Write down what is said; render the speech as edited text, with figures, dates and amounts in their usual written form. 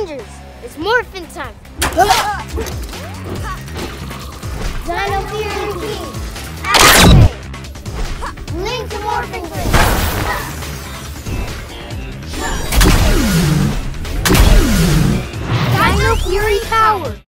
Rangers, it's morphin' time. Dino Fury Key, activate. Link to morphing grid. Dino Fury power.